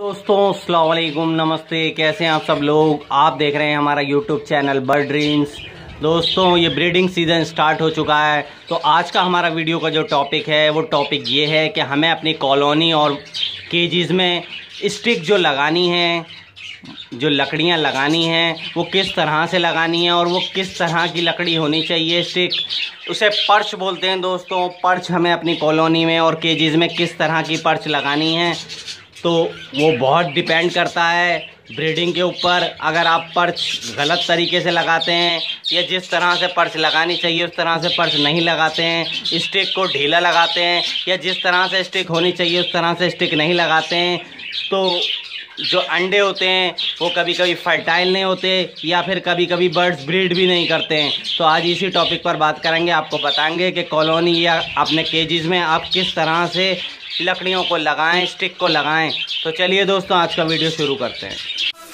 दोस्तों अस्सलाम वालेकुम, नमस्ते। कैसे हैं आप सब लोग। आप देख रहे हैं हमारा यूट्यूब चैनल बर्ड ड्रीम्स। दोस्तों ये ब्रीडिंग सीज़न स्टार्ट हो चुका है, तो आज का हमारा वीडियो का जो टॉपिक है वो टॉपिक ये है कि हमें अपनी कॉलोनी और केजीज़ में स्टिक जो लगानी है, जो लकड़ियाँ लगानी हैं वो किस तरह से लगानी है और वो किस तरह की लकड़ी होनी चाहिए। स्टिक उसे पर्च बोलते हैं दोस्तों। पर्च हमें अपनी कॉलोनी में और केजीज़ में किस तरह की पर्च लगानी है, तो वो बहुत डिपेंड करता है ब्रीडिंग के ऊपर। अगर आप पर्च गलत तरीके से लगाते हैं या जिस तरह से पर्च लगानी चाहिए उस तरह से पर्च नहीं लगाते हैं, स्टिक को ढीला लगाते हैं या जिस तरह से स्टिक होनी चाहिए उस तरह से स्टिक नहीं लगाते हैं, तो जो अंडे होते हैं वो कभी कभी फर्टाइल नहीं होते या फिर कभी कभी बर्ड्स ब्रीड भी नहीं करते हैं। तो आज इसी टॉपिक पर बात करेंगे, आपको बताएंगे कि कॉलोनी या अपने केजीज़ में आप किस तरह से लकड़ियों को लगाएं, स्टिक को लगाएं। तो चलिए दोस्तों आज का वीडियो शुरू करते हैं।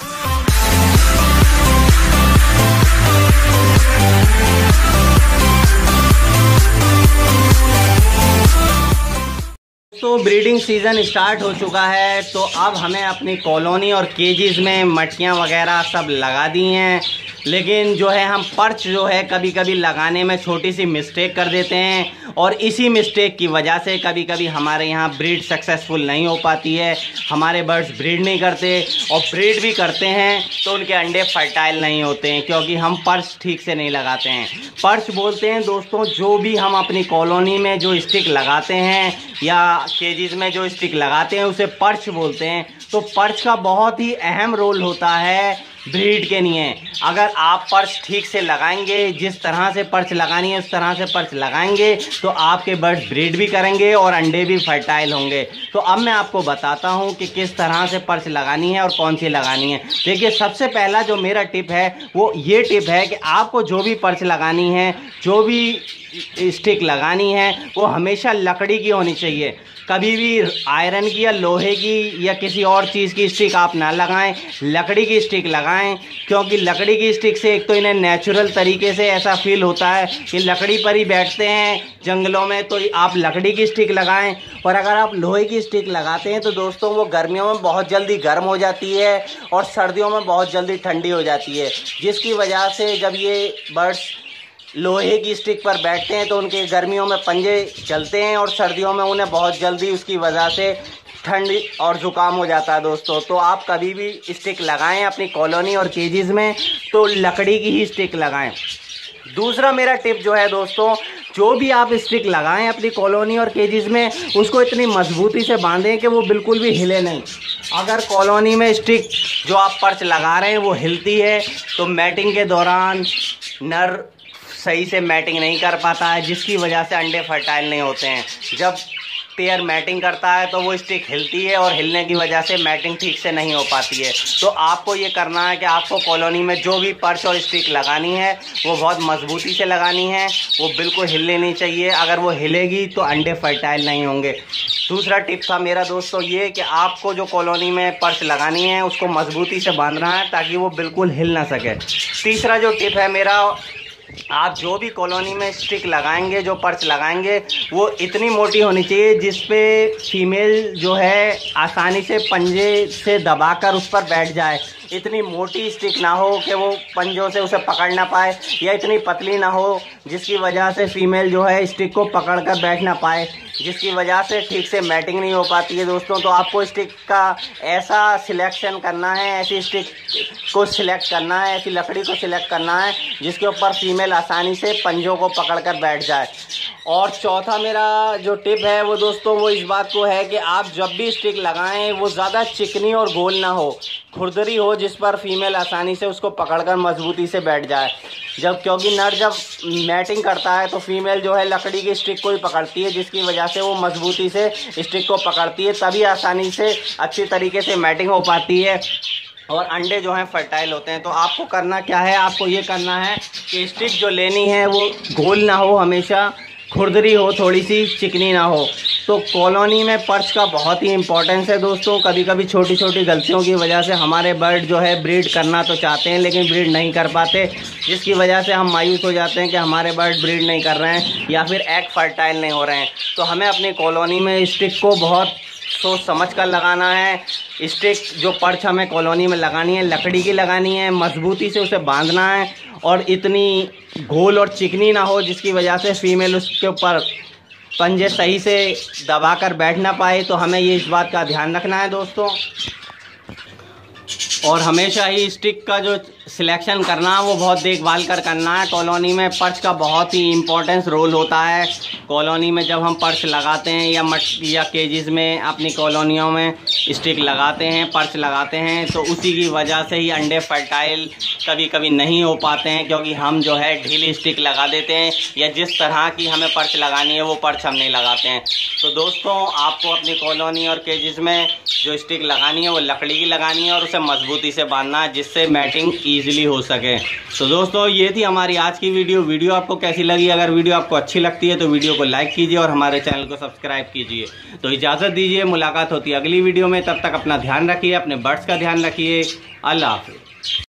तो ब्रीडिंग सीज़न स्टार्ट हो चुका है, तो अब हमें अपनी कॉलोनी और केजीज़ में मटकियाँ वगैरह सब लगा दी हैं, लेकिन जो है हम पर्च जो है कभी कभी लगाने में छोटी सी मिस्टेक कर देते हैं और इसी मिस्टेक की वजह से कभी कभी हमारे यहाँ ब्रीड सक्सेसफुल नहीं हो पाती है। हमारे बर्ड्स ब्रीड नहीं करते और ब्रीड भी करते हैं तो उनके अंडे फर्टाइल नहीं होते हैं, क्योंकि हम पर्च ठीक से नहीं लगाते हैं। पर्च बोलते हैं दोस्तों जो भी हम अपनी कॉलोनी में जो स्टिक लगाते हैं या केजीज़ में जो स्टिक लगाते हैं उसे पर्च बोलते हैं। तो पर्च का बहुत ही अहम रोल होता है ब्रीड के लिए। अगर आप पर्च ठीक से लगाएंगे, जिस तरह से पर्च लगानी है उस तरह से पर्च लगाएंगे, तो आपके बर्ड्स ब्रीड भी करेंगे और अंडे भी फर्टाइल होंगे। तो अब मैं आपको बताता हूं कि किस तरह से पर्च लगानी है और कौन सी लगानी है। देखिए सबसे पहला जो मेरा टिप है वो ये टिप है कि आपको जो भी पर्च लगानी है, जो भी स्टिक लगानी है, वो हमेशा लकड़ी की होनी चाहिए। कभी भी आयरन की या लोहे की या किसी और चीज़ की स्टिक आप ना लगाएं, लकड़ी की स्टिक लगाएं, क्योंकि लकड़ी की स्टिक से एक तो इन्हें नेचुरल तरीके से ऐसा फील होता है कि लकड़ी पर ही बैठते हैं जंगलों में, तो आप लकड़ी की स्टिक लगाएं। और अगर आप लोहे की स्टिक लगाते हैं तो दोस्तों वो गर्मियों में बहुत जल्दी गर्म हो जाती है और सर्दियों में बहुत जल्दी ठंडी हो जाती है, जिसकी वजह से जब ये बर्ड्स लोहे की स्टिक पर बैठते हैं तो उनके गर्मियों में पंजे चलते हैं और सर्दियों में उन्हें बहुत जल्दी उसकी वजह से ठंड और ज़ुकाम हो जाता है दोस्तों। तो आप कभी भी स्टिक लगाएं अपनी कॉलोनी और केजीज़ में तो लकड़ी की ही स्टिक लगाएं। दूसरा मेरा टिप जो है दोस्तों, जो भी आप स्टिक लगाएं अपनी कॉलोनी और केजीज़ में उसको इतनी मजबूती से बांधें कि वो बिल्कुल भी हिले नहीं। अगर कॉलोनी में स्टिक जो आप पर्च लगा रहे हैं वो हिलती है तो मैटिंग के दौरान नर सही से मैटिंग नहीं कर पाता है, जिसकी वजह से अंडे फर्टाइल नहीं होते हैं। जब पेयर मैटिंग करता है तो वो स्टिक हिलती है और हिलने की वजह से मैटिंग ठीक से नहीं हो पाती है। तो आपको ये करना है कि आपको कॉलोनी में जो भी पर्च और स्टिक लगानी है वो बहुत मजबूती से लगानी है, वो बिल्कुल हिलने नहीं चाहिए। अगर वो हिलेगी तो अंडे फर्टाइल नहीं होंगे। दूसरा टिप था मेरा दोस्तों ये कि आपको जो कॉलोनी में पर्च लगानी है उसको मजबूती से बांधना है ताकि वो बिल्कुल हिल ना सके। तीसरा जो टिप है मेरा, आप जो भी कॉलोनी में स्टिक लगाएंगे, जो पर्च लगाएंगे, वो इतनी मोटी होनी चाहिए जिस पे फीमेल जो है आसानी से पंजे से दबाकर उस पर बैठ जाए। इतनी मोटी स्टिक ना हो कि वो पंजों से उसे पकड़ ना पाए, या इतनी पतली ना हो जिसकी वजह से फीमेल जो है स्टिक को पकड़ कर बैठ ना पाए, जिसकी वजह से ठीक से मैटिंग नहीं हो पाती है दोस्तों। तो आपको स्टिक का ऐसा सिलेक्शन करना है, ऐसी स्टिक को सिलेक्ट करना है, ऐसी लकड़ी को सिलेक्ट करना है जिसके ऊपर फीमेल आसानी से पंजों को पकड़ कर बैठ जाए। और चौथा मेरा जो टिप है वो दोस्तों वो इस बात को है कि आप जब भी स्टिक लगाएं वो ज़्यादा चिकनी और गोल ना हो, खुरदरी हो जिस पर फीमेल आसानी से उसको पकड़कर मजबूती से बैठ जाए। क्योंकि नर जब मैटिंग करता है तो फीमेल जो है लकड़ी की स्टिक को ही पकड़ती है, जिसकी वजह से वो मजबूती से स्टिक को पकड़ती है, तभी आसानी से अच्छी तरीके से मैटिंग हो पाती है और अंडे जो हैं फर्टाइल होते हैं। तो आपको करना क्या है, आपको ये करना है कि स्टिक जो लेनी है वो गोल ना हो, हमेशा खुरदरी हो, थोड़ी सी चिकनी ना हो। तो कॉलोनी में पर्च का बहुत ही इंपॉर्टेंस है दोस्तों। कभी कभी छोटी छोटी गलतियों की वजह से हमारे बर्ड जो है ब्रीड करना तो चाहते हैं लेकिन ब्रीड नहीं कर पाते, जिसकी वजह से हम मायूस हो जाते हैं कि हमारे बर्ड ब्रीड नहीं कर रहे हैं या फिर एग फर्टाइल नहीं हो रहे हैं। तो हमें अपनी कॉलोनी में स्टिक को बहुत सोच समझ कर लगाना है। स्टिक जो पर्च हमें कॉलोनी में लगानी है लकड़ी की लगानी है, मजबूती से उसे बांधना है और इतनी गोल और चिकनी ना हो जिसकी वजह से फीमेल उसके ऊपर पंजे सही से दबाकर बैठ ना पाए। तो हमें ये इस बात का ध्यान रखना है दोस्तों। और हमेशा ही स्टिक का जो सिलेक्शन करना है वो बहुत देखभाल कर करना है। कॉलोनी में पर्च का बहुत ही इम्पोर्टेंस रोल होता है। कॉलोनी में जब हम पर्च लगाते हैं या केजेस में अपनी कॉलोनियों में स्टिक लगाते हैं, पर्च लगाते हैं, तो उसी की वजह से ही अंडे फर्टाइल कभी कभी नहीं हो पाते हैं, क्योंकि हम जो है ढीली स्टिक लगा देते हैं या जिस तरह की हमें पर्च लगानी है वो पर्च हम नहीं लगाते हैं। तो दोस्तों आपको अपनी कॉलोनी और केजेस में जो स्टिक लगानी है वो लकड़ी की लगानी है और उसे मजबूती से बांधना है जिससे मैटिंग ईजिली हो सके। तो दोस्तों ये थी हमारी आज की वीडियो आपको कैसी लगी? अगर वीडियो आपको अच्छी लगती है तो वीडियो को लाइक कीजिए और हमारे चैनल को सब्सक्राइब कीजिए। तो इजाज़त दीजिए, मुलाकात होती है अगली वीडियो में। तब तक अपना ध्यान रखिए, अपने बर्ड्स का ध्यान रखिए। अल्लाह हाफिज़।